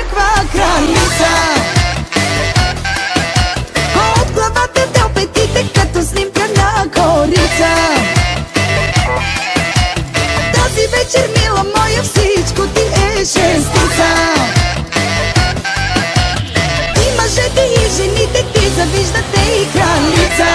някаква кралица. От главата до петите като снимка на корица. Тази вечер, мила моя, всичко ти е шестица. И мъжете и жените ти завиждате и кралица.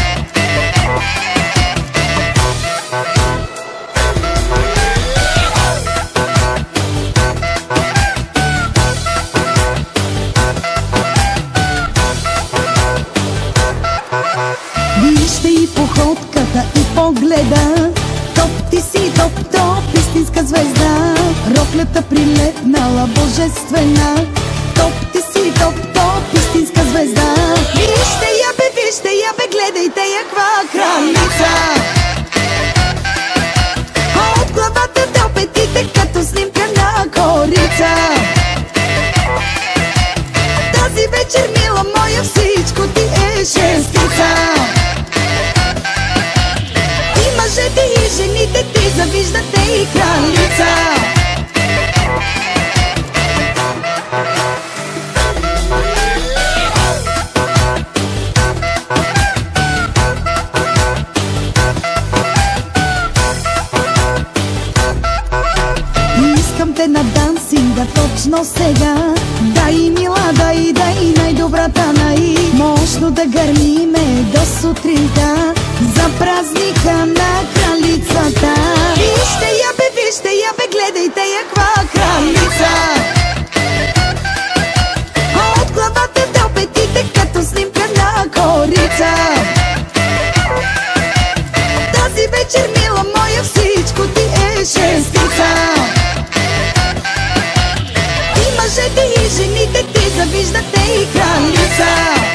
Вижте и походката, и погледа. Топ ти си, топ, топ, истинска звезда. Роклята прилепнала божествена. Топ ти си, топ, топ, истинска звезда. Вижте я бе, гледайте я, каква кралица. От главата до петите като снимка на корица. Тази вечер, мила моя, всичко ти е шестица. И мъжете и жените ти завиждате и кралица. Искам те на дансинга точно сега. Дай, мила, дай, най-добрата най. Мощно да гърмиме до сутринта за празника на кралицата. Вижте я бе, гледайте я, каква кралица. От главата до петите като снимка на корица. Тази вечер, мила моя, всичко ти е шестица. И мъжете и жените ти завиждате и кралица.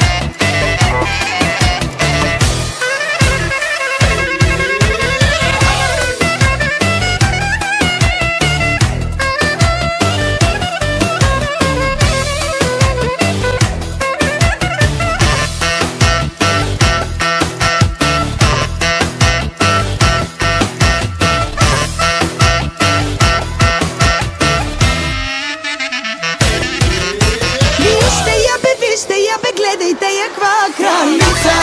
Вижте я бе, гледайте я, каква кралица.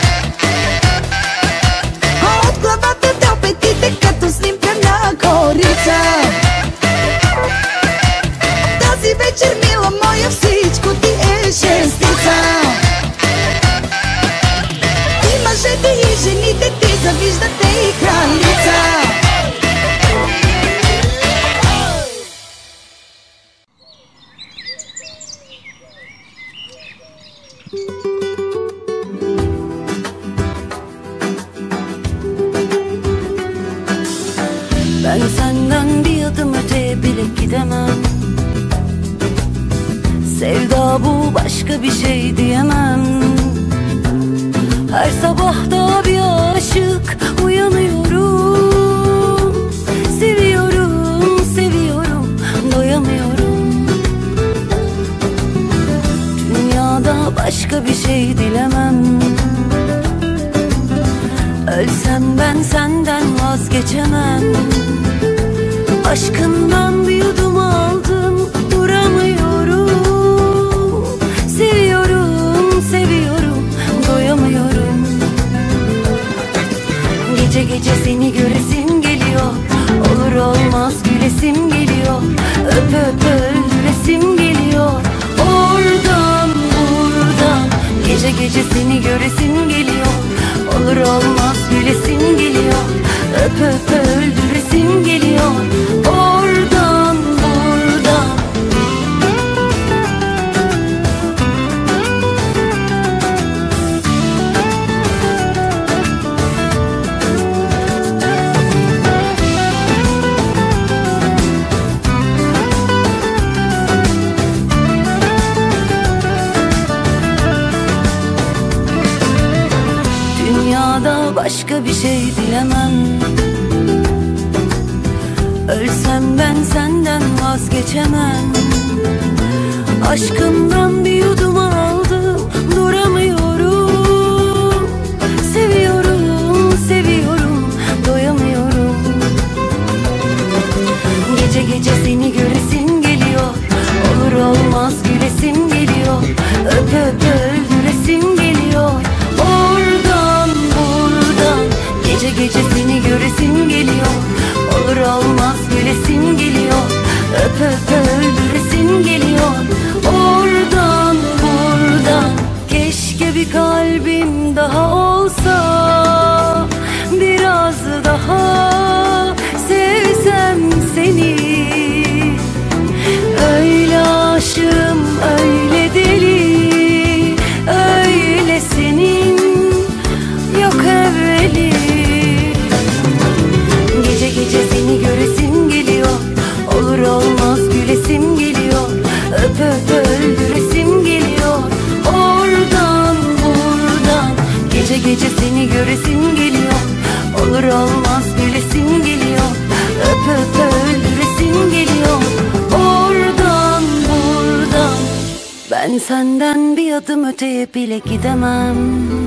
От главата до петите като снимка на корица. Тази вечер, мила моя, всичко ти е шестица. И мъжете и жените ти завиждате и кралица. Ben senden bir adım öteye bile gidemem. Sevda bu, başka bir şey diyemem. Her sabah da bir aşık uyanıyorum. Seviyorum, seviyorum, doyamıyorum. Dünyada başka bir şey dilemem. Ölsem ben senden vazgeçemem. Aşkından bir yudum aldım, duramıyorum. Seviyorum, seviyorum, doyamıyorum. Gece gece seni göresim geliyor. Olur olmaz gülesim geliyor. Öp öp öldüresim geliyor. Oradan buradan gece gece seni göresim geliyor. Olur olmaz gülesim geliyor. Öp öp öldüresim geliyor. Oradan buradan. Dünyada başka bir şey dilemem. Ölsem ben senden vazgeçemem. Aşkımdan bir yudum aldım, duramıyorum. Seviyorum, seviyorum, doyamıyorum. Gece gece seni göresim geliyor. Olur olmaz olmaz bilesin geliyor. Öp öp öldüresin geliyor. Oradan buradan ben senden bir adım öteye bile gidemem.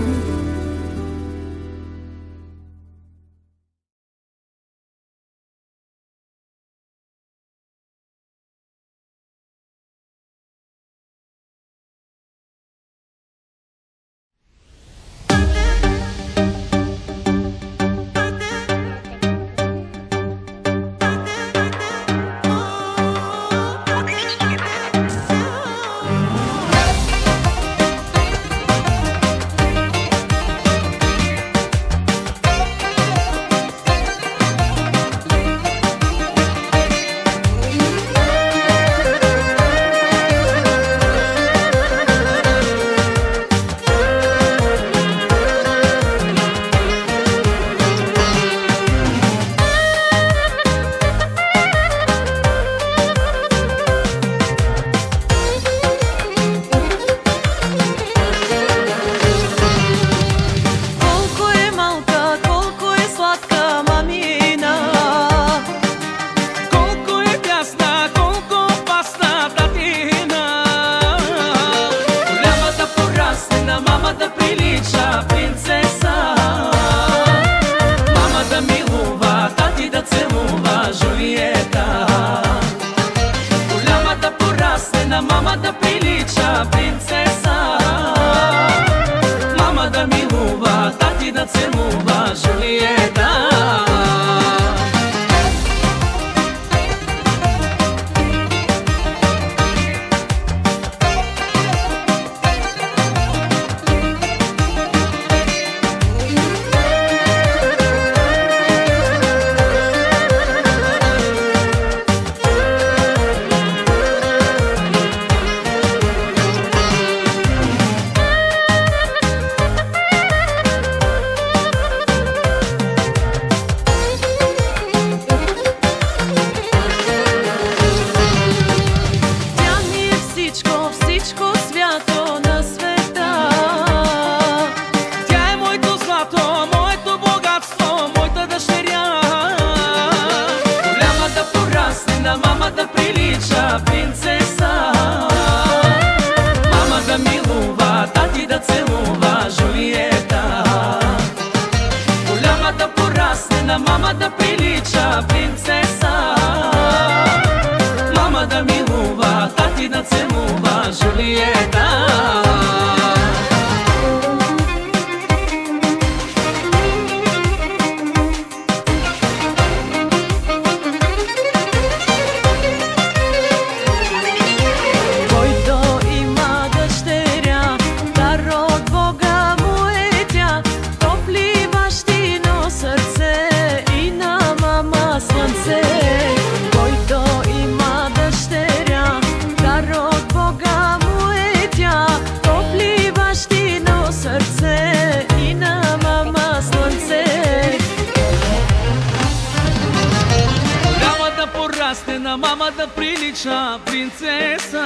Mama da priliča princesa,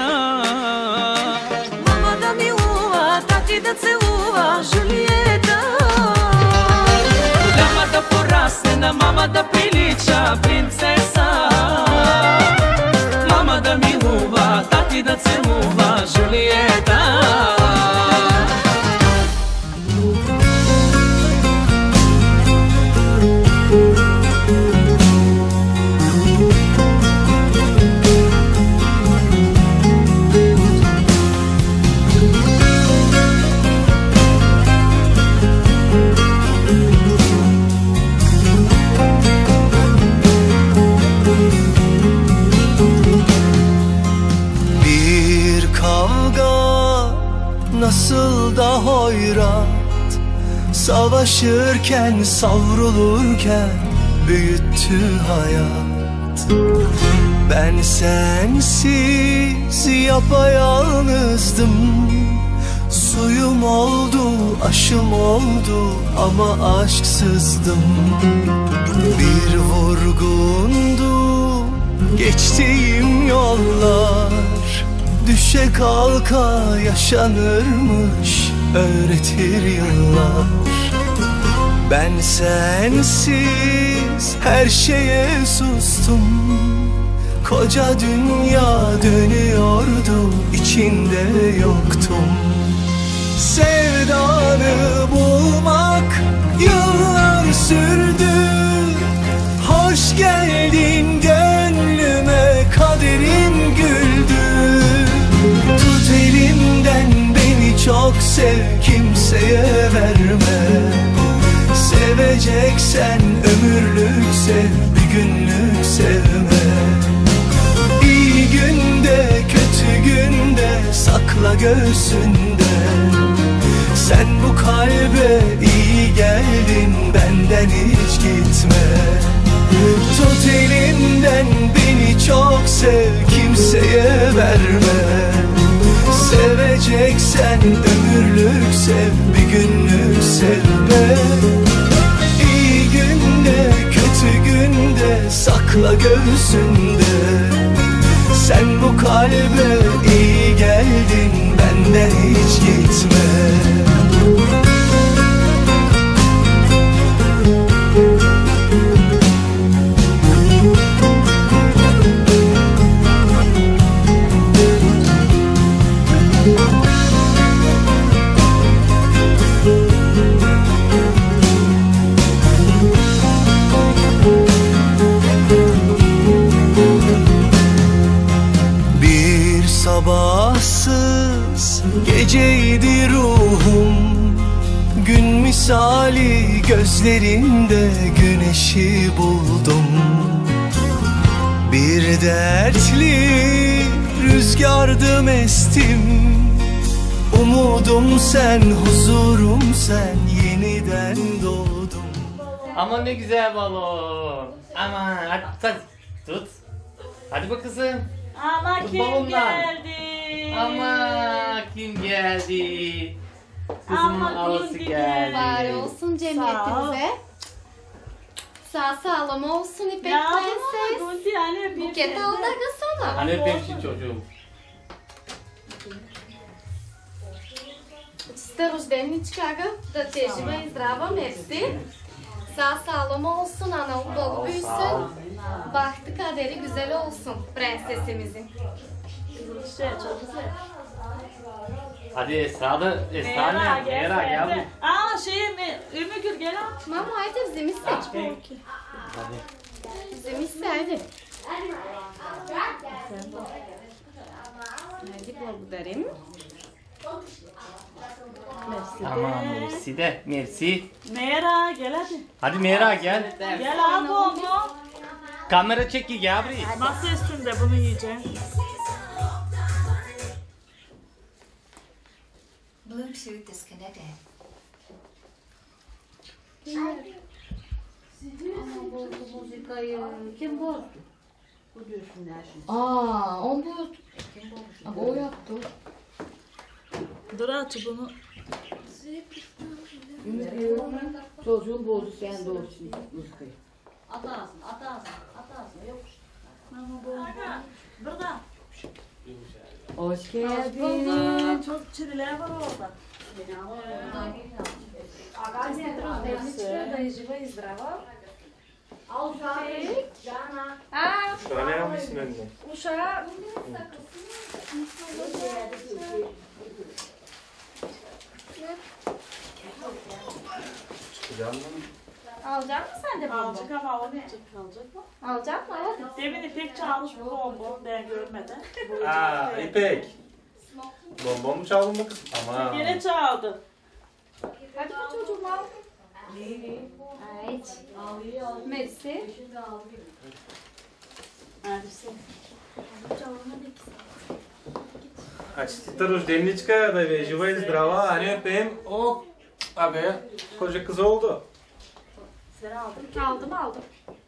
mama da milува, tati da целува, Julieta. Голяма да порасне, на мама да прилича принцеса. Мама да милува, тати да целува, Жулиета. Nasıl da hoyrat, savaşırken savrulurken büyüttü hayat. Ben sensiz yapayalnızdım, suyum oldu, aşım oldu ama aşksızdım. Bir vurgundu geçtiğim yollar, düşe kalka yaşanırmış öğretir yıllar. Ben sensiz Her şeye sustum. Koca dünya dönüyordu, içinde yoktum. Sevdanı bulmak yıllar sürdü. Hoş geldin gönlüme, kaderim güldü. Tut elimden beni çok sev, kimseye verme. Seveceksen ömürlük sev, bir günlük sevme. İyi günde kötü günde sakla göğsünde. Sen bu kalbe iyi geldin, benden hiç gitme. Tut elimden beni çok sev, kimseye verme. Seveceksen ömürlük sev, bir günlük sevme. İyi günde kötü günde sakla göğsünde. Sen bu kalbe iyi geldin, benden hiç gitme. Sabahsız geceydi ruhum, gün misali gözlerinde güneşi buldum. Bir dertli rüzgardım estim, umudum sen, huzurum sen, yeniden doğdum. Aman ne güzel balon. Aman hadi tut. Hadi bak kızım. Ama kim geldi? Ama kim geldi? Kızımın Ama havası kim geldi. Var olsun cemiyetimize. Sağ salam olsun İpek Ya Prenses. Gunti yani bir Buket al da kızana. Hani öpeyim şimdi çocuğum. Чиста рожденичкага, да те жива и здрава, мерси. Sağ salam olsun, ana balı büyüsün. Bahtı kaderi güzel olsun prensesimizin. şey çok güzel. Hadi Esra ne? Mera gel. Aa Ümmügül gel al. Mama haydi zimi seç. Hadi. Zimi sevdi. Hadi благодарим. Tamam Mersi de. Mersi. Mera gel hadi. Hadi Mera gel. Gel al bonbon. Kamera çeki gel buraya. Masa üstünde bunu yiyeceğim. Bluetooth disconnected. Ama bozdu müzikayı. Kim bozdu? Aa, o bozdu. Ama o yaptı. Dur aç bunu. Çocuğun bozdu sen de olsun müzikayı. At ağzına, yok. Burada. Hoş geldin. Çok çiriler var orada. Да и жива и здрава. Şöyle yapmışsın önüne. Uşağı. Alacak mısın sen de bonbon? Alacak ama o ne? Alacak mı? Alacak mı? Hadi. Demin İpek çalmış bu bonbon ben görmeden. Aa İpek. Bonbon mu çaldın mı kızım? Aman. Yine çaldı. Hadi bu çocuğum al. Evet. Merci. А честита рожденичка, да ви е жива и здрава, а ние пеем о, абе, koca kız oldu. Sen aldın. Aldım.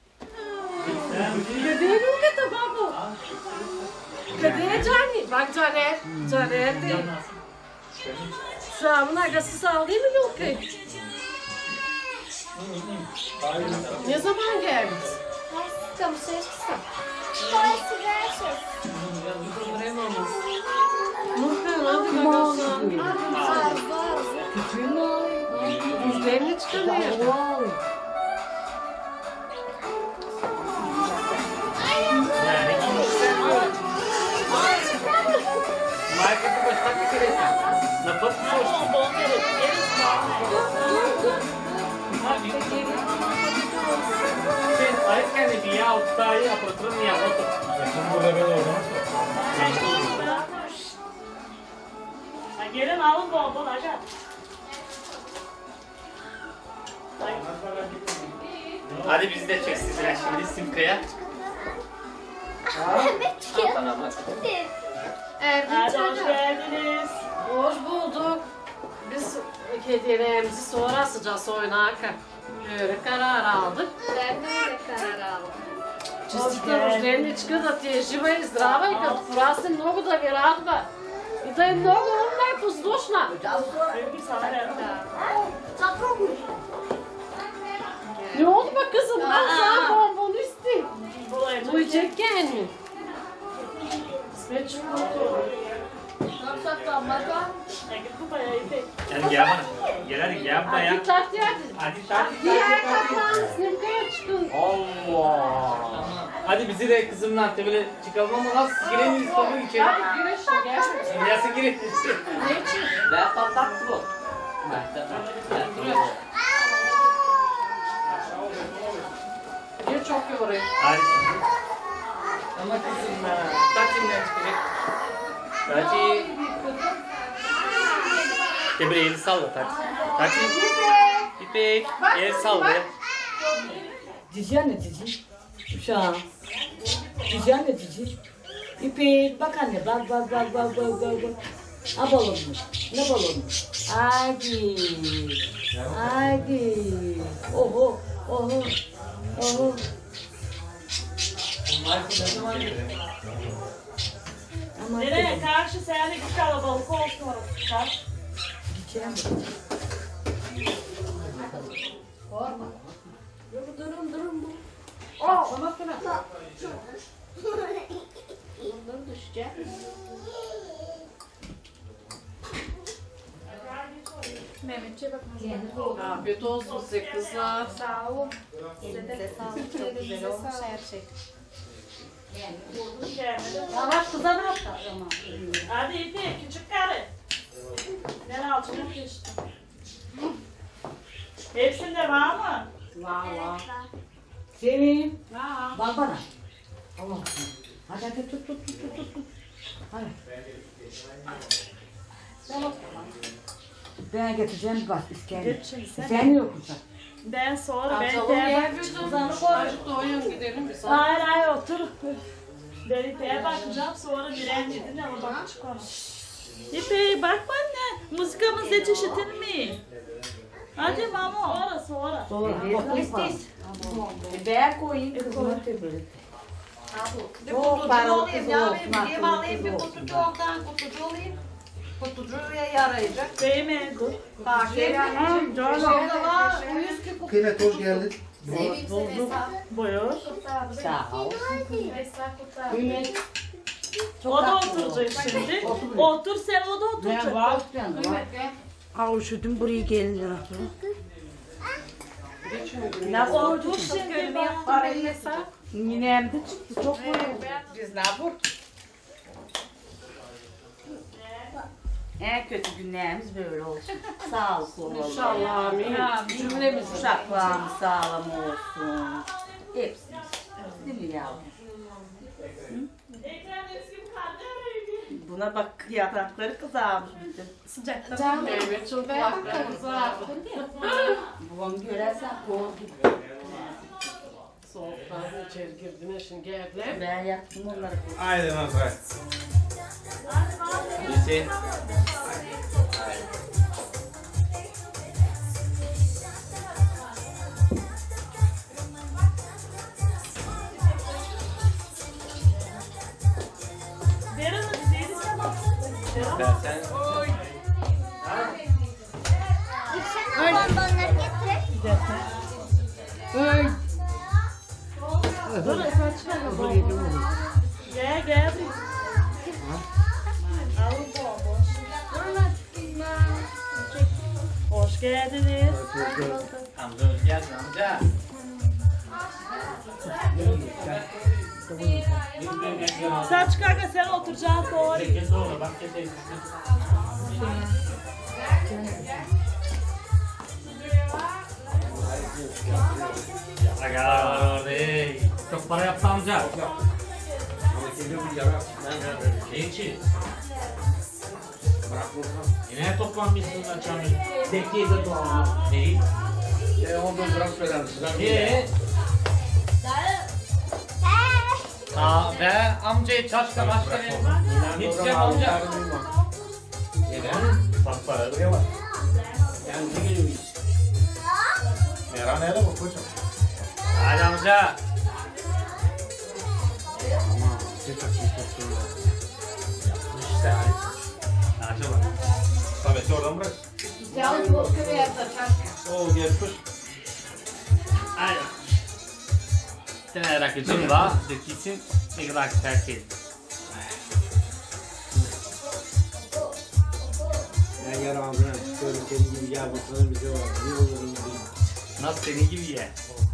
Bebeğim kata babu. Bebeğe Cani. Bak Caner. Caner değil. Sağımın agası sağ değil mi yok ki? Ne zaman geldiniz? Tam seçtim. Yüzlerini çıkarıyor. yani bir ya ustayı apatırın ya otur. Şimdi burada ben oldum. Gelin alın bol bol aga. Hadi biz de çek sizler şimdi Simka'ya. Hadi hoş geldiniz. Hoş bulduk. Biz hediyelerimizi sonra sıcak oynarken böyle karar aldık. Ben de öyle karar aldım. Честито рожденичка да ти е жива и здрава и като порасне много да ви радва. И да е много умна и послушна. Sevgi sana verdim. Ne oldu be kızım? Ben sana bonbon isteyeyim. Bulayım. Duyacak yani. İsmet çikolata. Git bu bayağı iyi. Yani gel bana. Gel hadi gel buraya. Hadi tartı hadi. Hadi tartı. Diğer kapağın sınıfaya çıkın. Allah. Hadi bizi de kızımla böyle çıkalım ama nasıl giremeyiz tabii içeri. Hadi gir işte gel. Nasıl giremeyiz? Ne için? Ben patlattı bu. Gir çok yoruyor. Hadi şimdi. Ama kızım tatilden çıkacak. Tati. De bir el salla Tati. Tati. İpek. El salla. Cici anne cici. Uşağım. Cici anne cici. İpek bak anne bak. Ha balon mu? Ne balonu? Hadi. Hadi. Oho. Aman Nereye karşı seyirlik bir kalabalık olsun orası. Kar. gideceğim. Durun bu. Bunları düşecek. Mehmetçe bak. Afiyet olsun size kızlar. Sağ olun. Size sağlık. Çok güzel olmuş her şey. Yavaş kıza ne yaptın? Hadi İpek küçük karı. Ben altına geçtim. Hepsinde var mı? Var. Sevim. Bak bana. Allah. Hadi tut. Hadi. Ben getireceğim bak iskender. Geç şimdi sen. Sen yok musun? Ben sonra Açalım ben yer de bir çocuk doyun gidelim bir saat. Hayır otur. Ben İpek'e bakacağım sonra Miren dedin ama bak çıkar. İpek'e bakma anne. Musikamız yetiştin mi? Hadi mama. Sonra. Ben koyayım kızıma böyle. Çok paralı kız olsun. Diye alayım bir kutucu oradan kutucu olayım. Kutucuya yarayacak. Beğenmedim. Takip. Orada var. 100 küp. Kıymet hoş geldin. Buyur. Sağ ol. Kıymet. O da oturacak şimdi. Otur sen o da oturacak. Ha üşüdüm buraya gelince. Nasıl otur şimdi bak. Parayı Minem de çıktı çok böyle. Biz ne yapalım? En kötü günlerimiz böyle olsun. Sağlıklı olalım. İnşallah amin. Cümlemiz. Uşaklarımız sağlam olsun. Hepsimiz. Değil mi yavrum? Buna bak yaprakları kızarmış bizim. Sıcakta. Canım. Evet çok Ben farklı. bakarım. Babam görersen korktu. Soğuktan içeri girdin şimdi geldiler. Ben yaktım onları. Haydi Nazar. Hüseyin. Verin hadi değiliz ama. Ben sen. Bonbonları getir. Dur saçma. Gel. Al bonbon. Hoş geldiniz. Amca hoş geldin amca. Saç kanka sen oturacaksın doğru. Kes oğlum bak kes. Aga var orada. Çok para yaptı amca. Ne için? Yine toplanmışsın lan Çamil. Bekleyin de doğru. Neyi? 14 gram söylerim sizden. Ve amcayı çarşıda başka ne? Ne diyeceğim amca? Neden? Bak para buraya var. Yani ne geliyor iş? Meran nerede bu koçum? Hadi amca. Yapmış işte. Ağaca bak. Tabii oradan bırak. Yalnız Moskova yapsa çarşı. Oo geçmiş. Aynen. Sen rakıcın var, dökülsün, ne kadar terk et. Ben yaramam lan. Şöyle senin gibi gel bakalım bize var. Ne olurum değil. Nasıl senin gibi ye?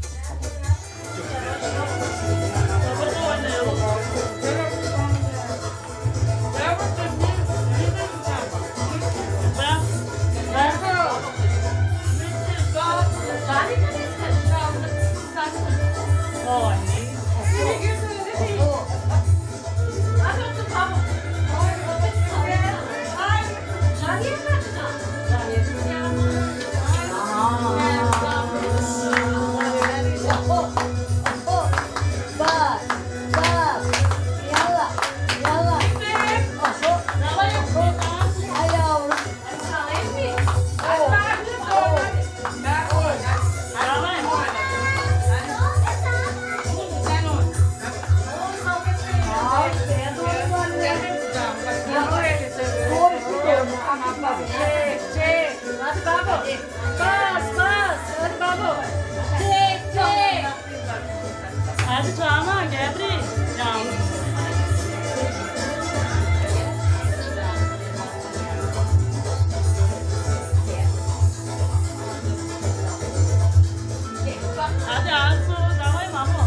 Hadi Canan, Gebri. Canan. Hadi Arzu, давай, мамо.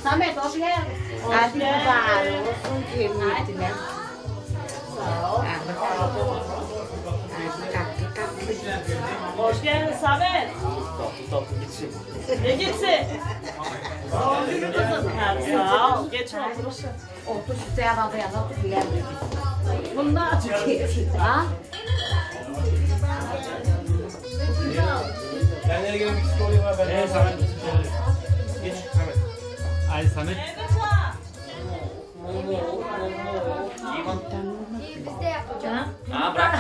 Samet hoş geldin. Hadi var olsun cemiyetine. Sağ ol. Hoş geldin Samet. Tatlı gitsin. Ne gitsin? Doğum günü kızım. Sağ ol. Geç otur. Otur şu seyahada yana otur bilemedim. Bunlar Türkiye'si. Ha? Ben nereye gelmek istiyorum var ben. Evet Samet. Geç Samet. Ay Samet. Biz de yapacağız. Ha bırak.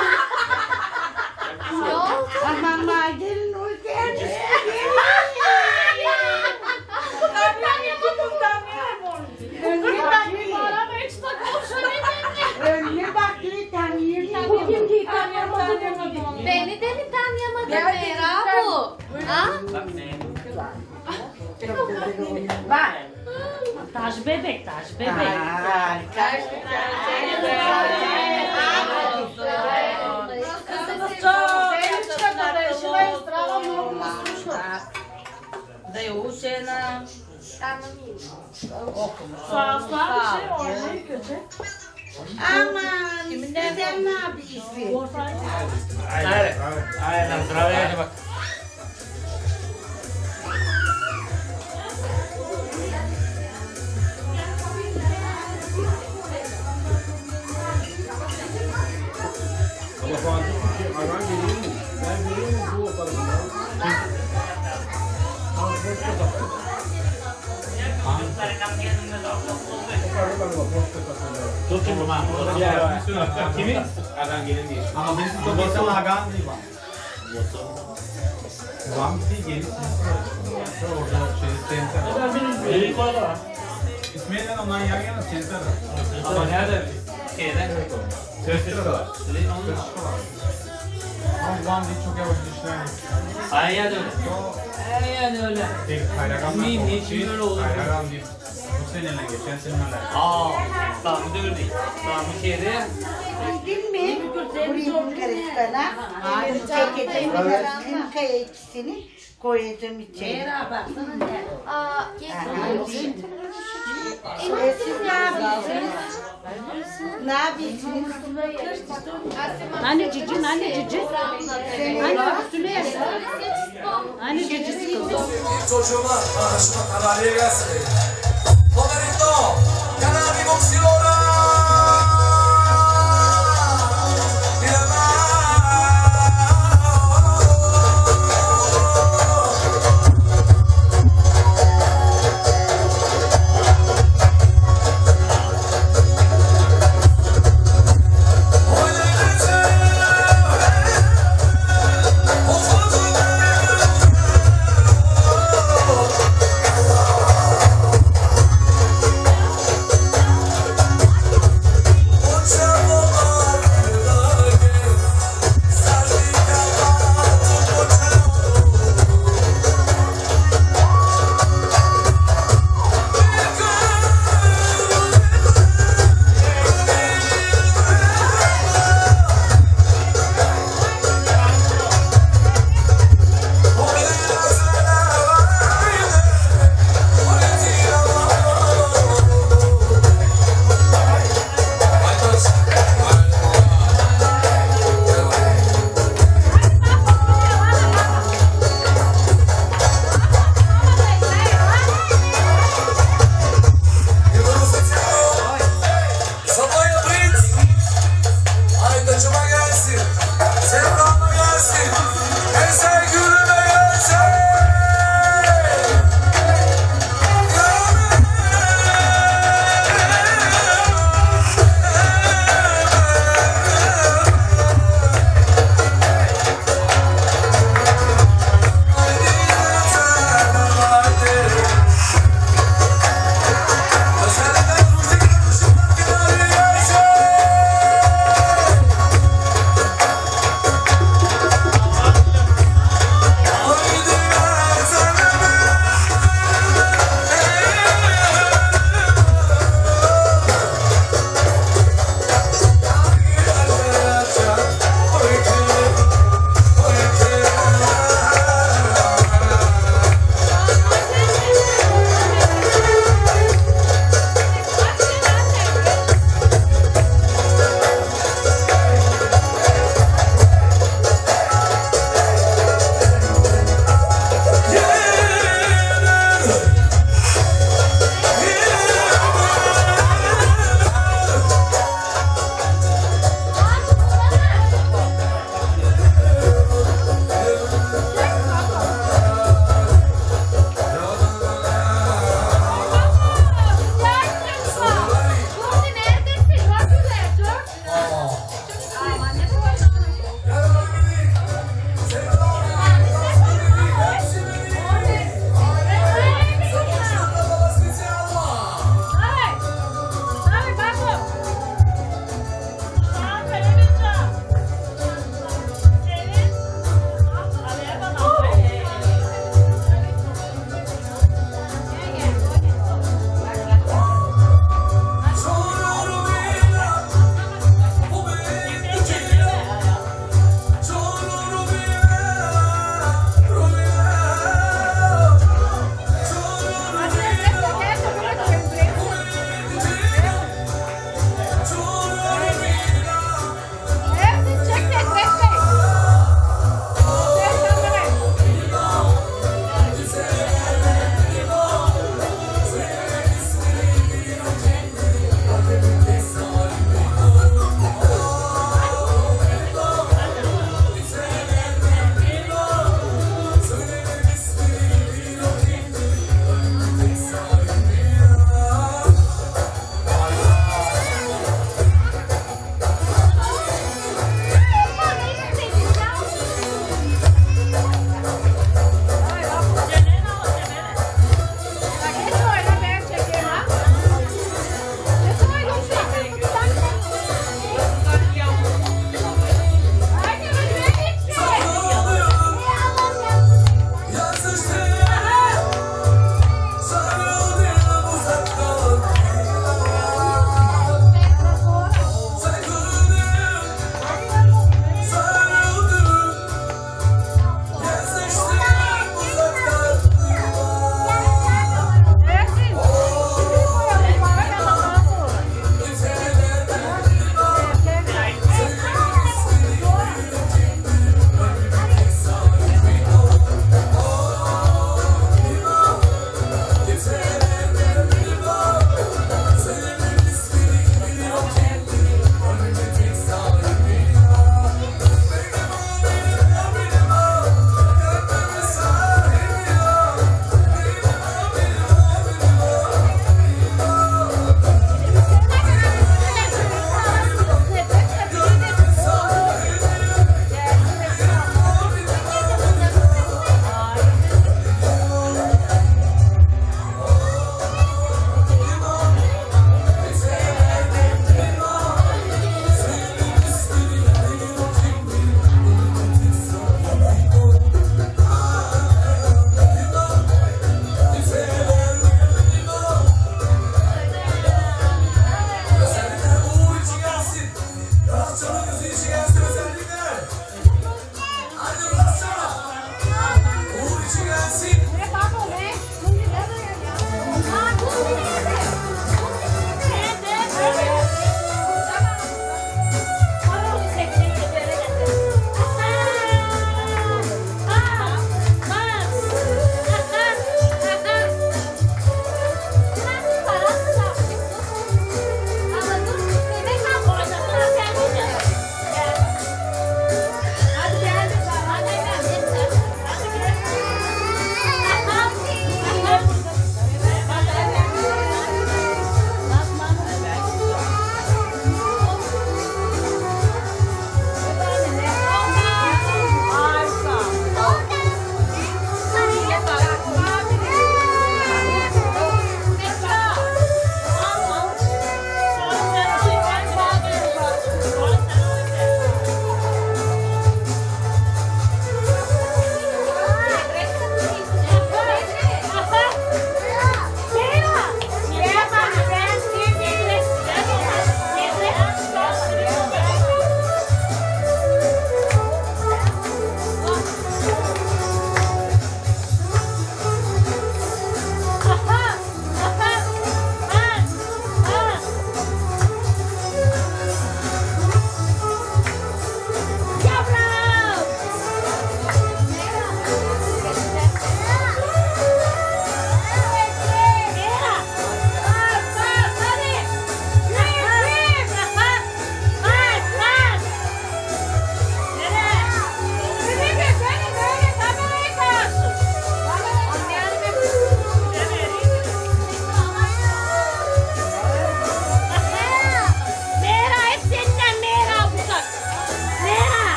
Yok. Aman var gelin hoş geldin. Önüne bak önüne bak bir tanıyorum. Bu kim ki tanıyamadı bunu? Beni de mi tanıyamadın Mera bu? Ha? Bak. Taş bebek, taş bebek. Kızımız Sağ bir şey oynayıp götür. Aman sen ne yapıyorsun? Aynen zdravia. Bak. Tutun rumah. Kimi? Agan gelin diye. Ama birisi çok insan agan değil bak. Vam bir gelin. Orada center. Benim var da. İsmail'den ondan yan yana center. Ama nerede? Şeyden. Center var. Ama Vam değil çok yavaş işler. Aynen öyle. Aynen öyle. Niçin öyle olur? Hayran değil. Bu seneyle geçen seneler. İstanbul'da öyle değil. İstanbul şehri. Bildin mi? Buraya Bulgaristan'a. Çekeceğim kaya ikisini koyacağım içeri. Aa, Siz ne yapıyorsunuz? Ne yapıyorsunuz? Anne cici, anne cici. Anne bak üstüne yersin. Anne cicisi kızım. Çocuğuma, şuna kadarıya gelsin. Pomerito, Canabi Boxilora.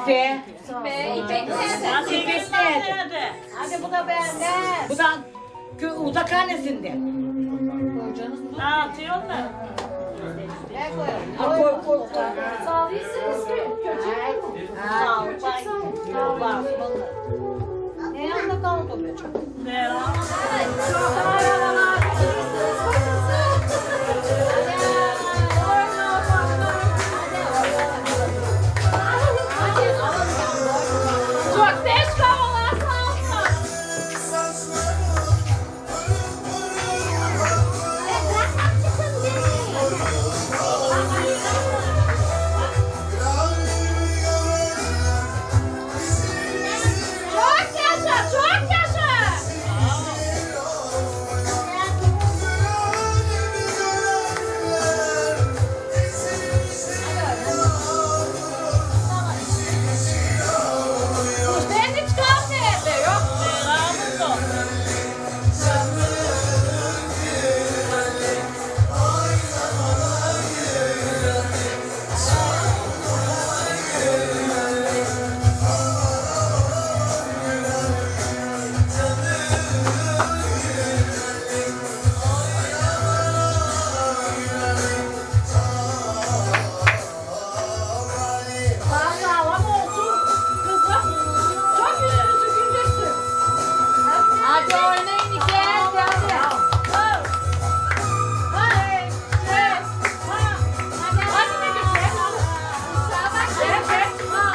İpe. İpek nerede? İpek nerede? Hadi bu da bende. Bu da uzakhanesinde. Ha atıyorlar. Ne koyalım? Ha koy koy koy. Sağ değilsiniz ki. Köçek. Sağ ol. Bak. Ne yanında kaldı be çok? Ne lan? Çok beş kavalar sağ Çok yaşa, çok yaşa. Ben hiç kaldı evde yok. Sağlam olsun kızım. Çok yüzünüzü güldürsün. Hadi oynayın gel hadi. Hadi bir güzel. Gel gel.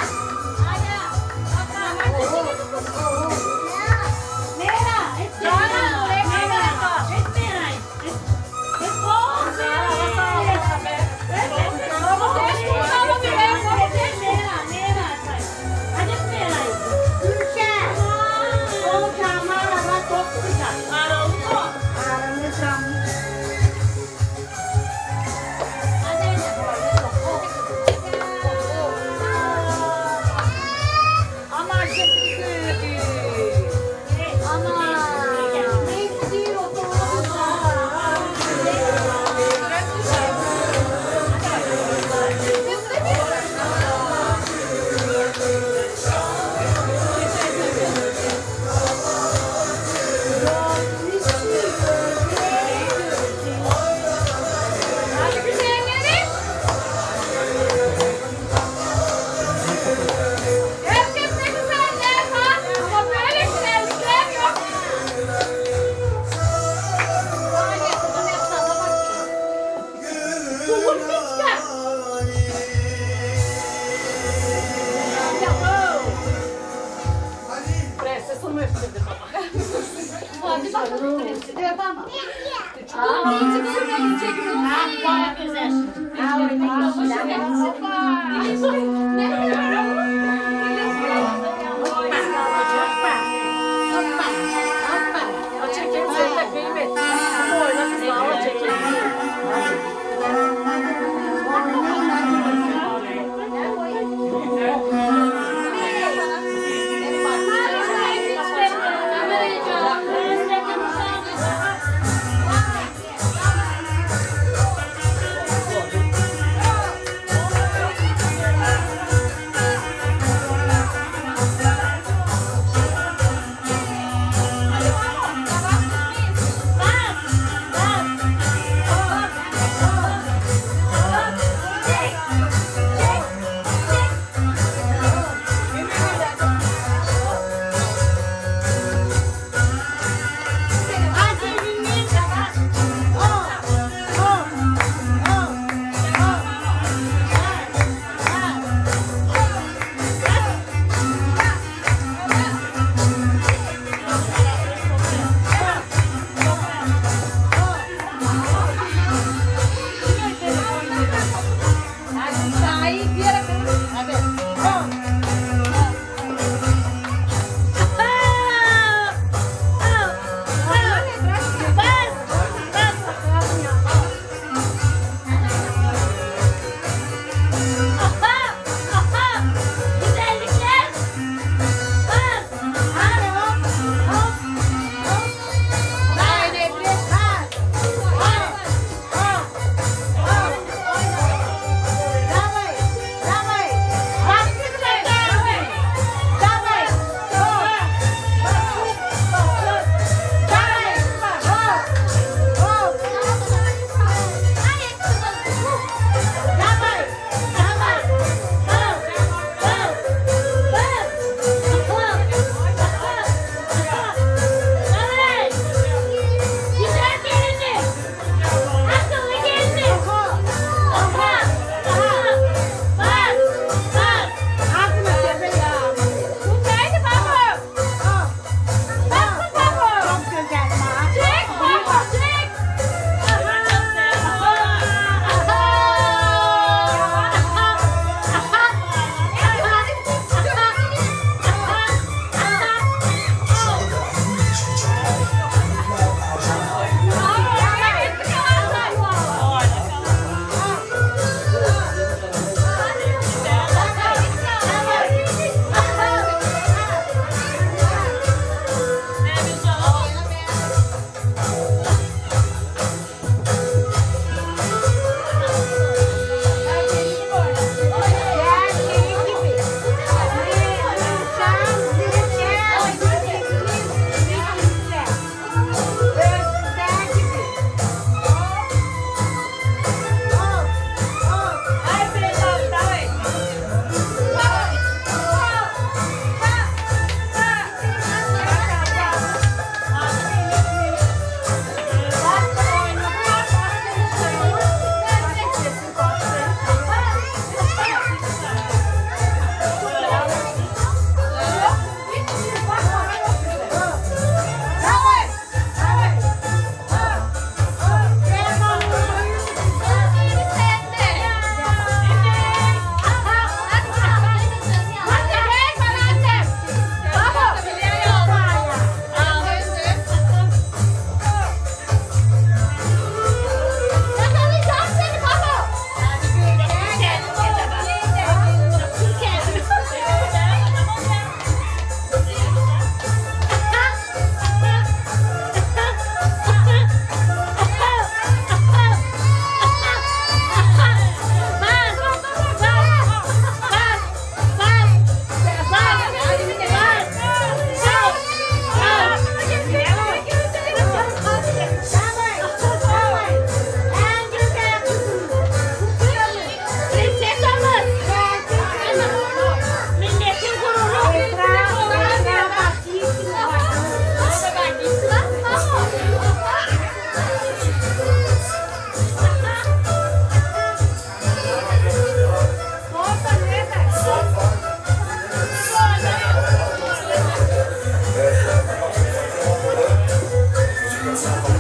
Hadi bakalım. Yapamam. Çok güzel. Çekin sen de kıymet. Bunu oyna kızlarla çekin. Hadi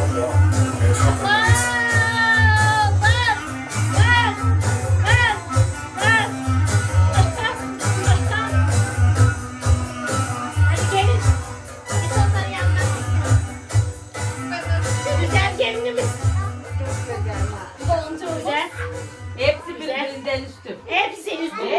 Hepsi birbirinden üstün. Hepsi üstün.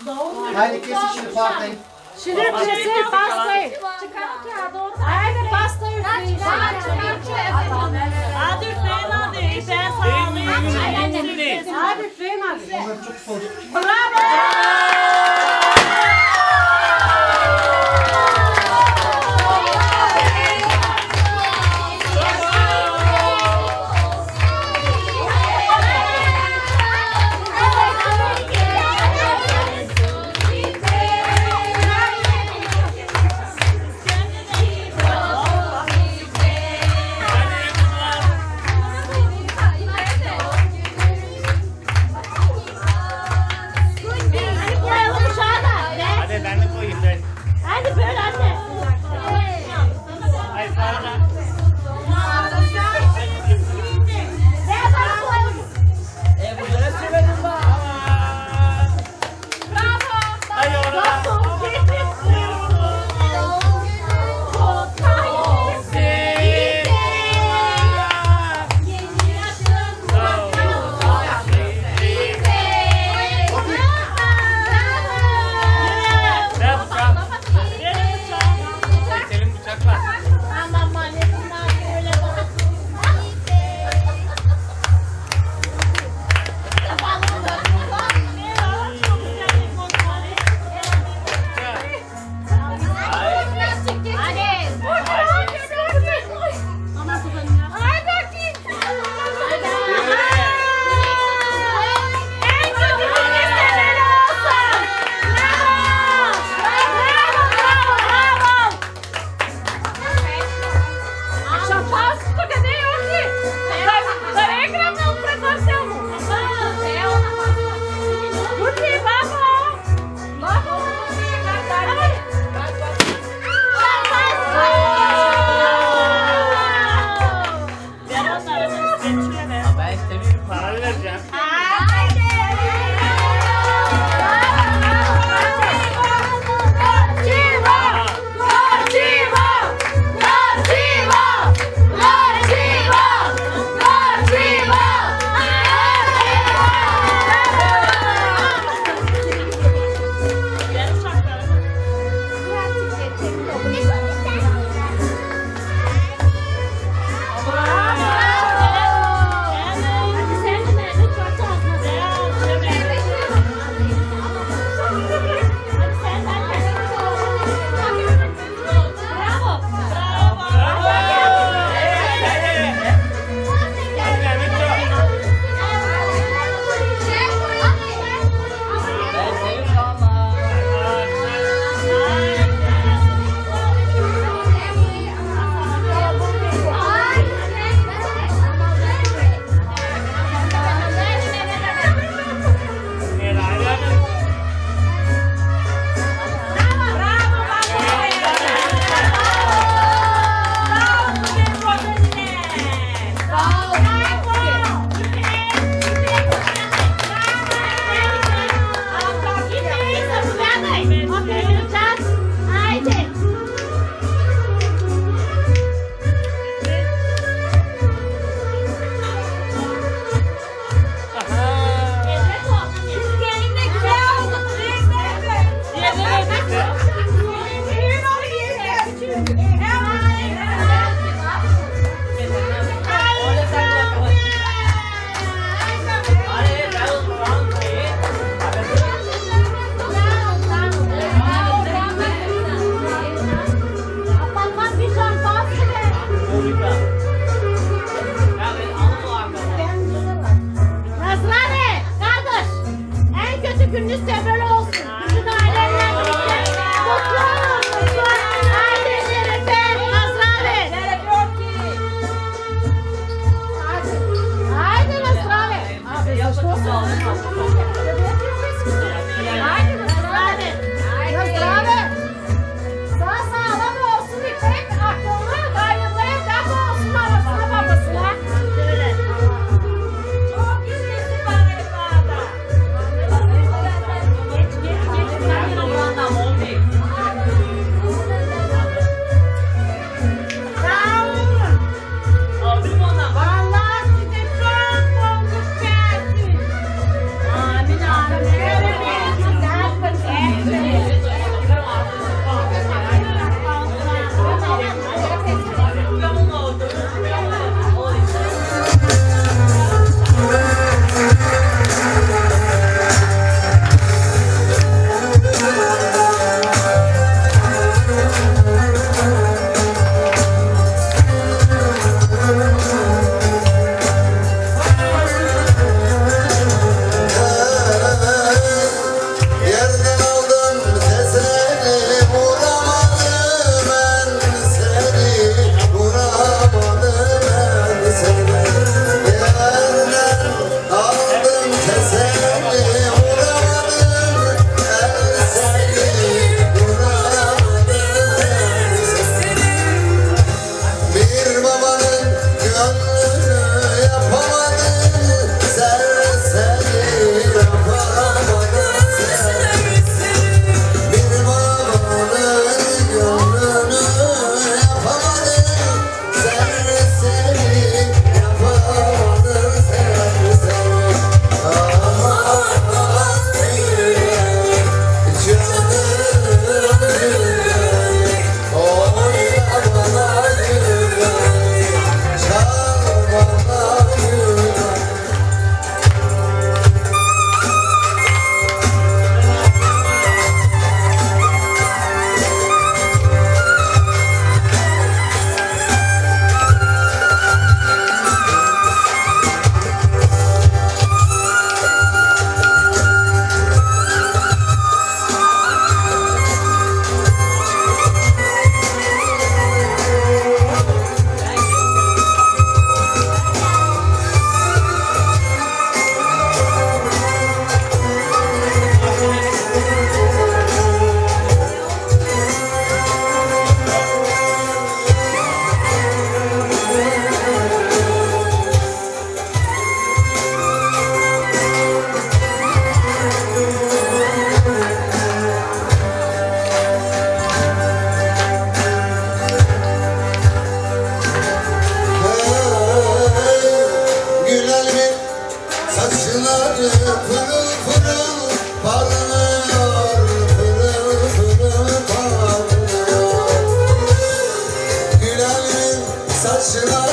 Haydi kesin şimdi Fatih'in. Şimdi kesin pastayı. Haydi pastayı üfleyin. Hadi üfleyin hadi. Ben sağlayayım. Hadi üfleyin hadi. Bravo.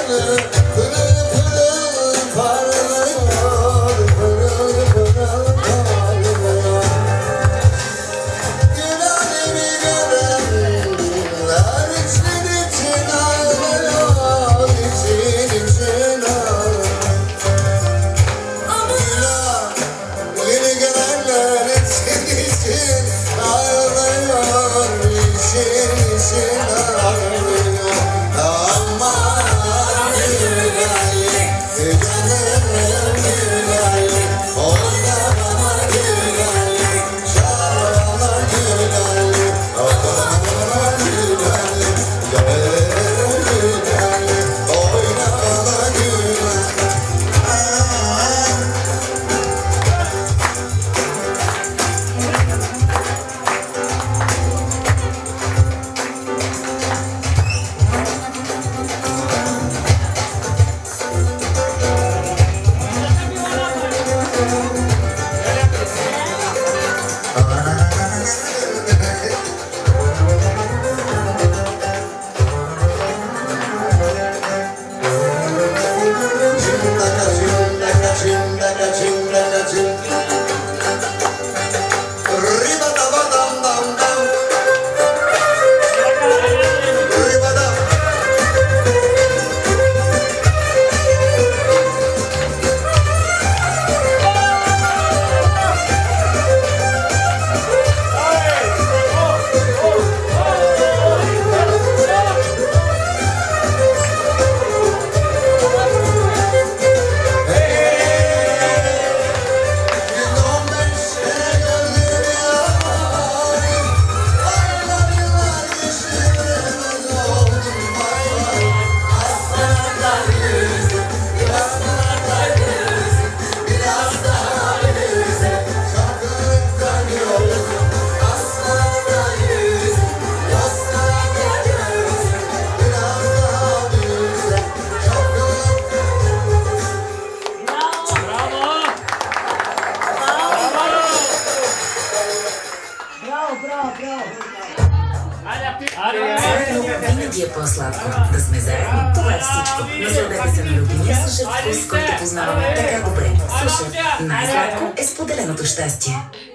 Винаги е по-сладко. Да сме заедно, това е всичко. Насладете се на любимия сушев вкус, който познаваме така добре. Сушев. Най-сладко е споделеното щастие.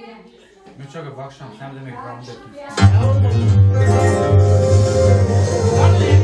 Nu çok akşam sen demek var mı?